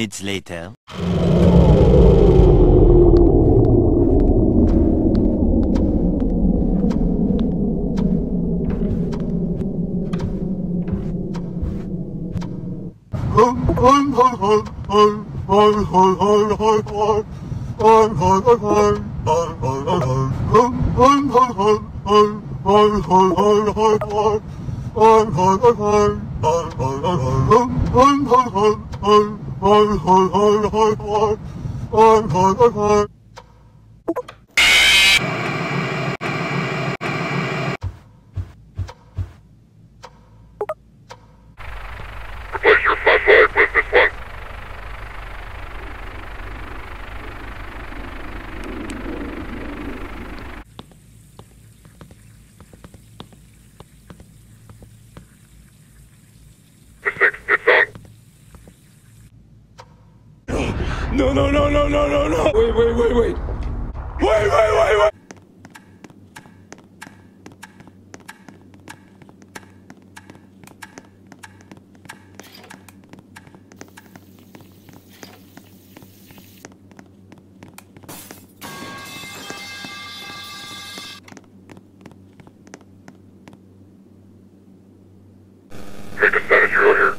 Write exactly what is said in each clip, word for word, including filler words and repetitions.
minutes later. Replace your flashlight with this one. The six, it's on. No, no, no, no, no, no, no. Wait, wait, wait, wait. Wait, wait, wait, wait. Make a status zero here.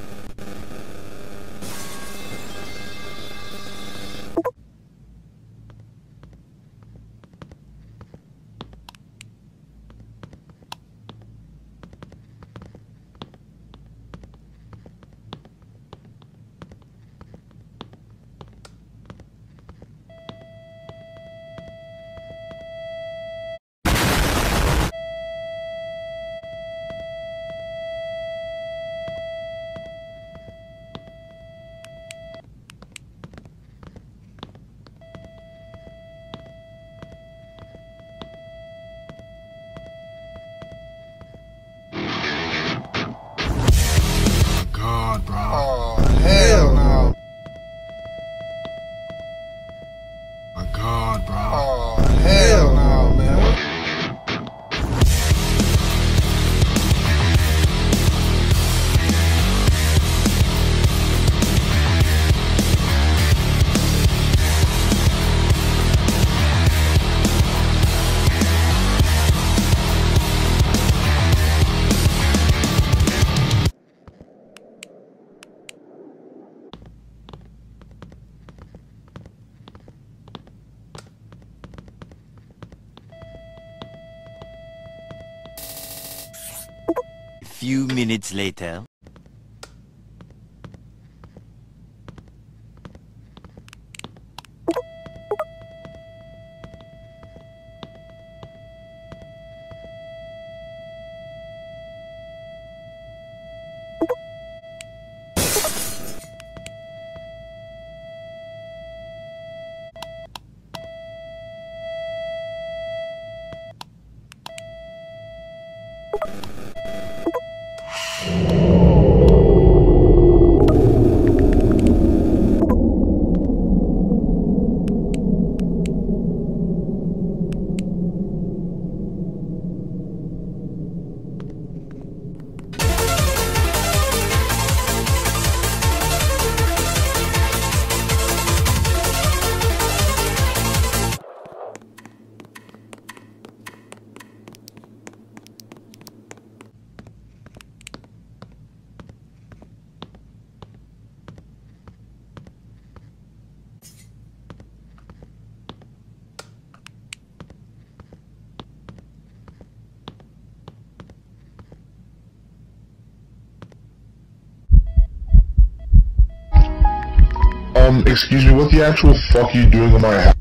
God, bro. Oh, hell no. My God, bro. Oh, hell no, man. Few minutes later. Um, excuse me, what the actual fuck are you doing in my house?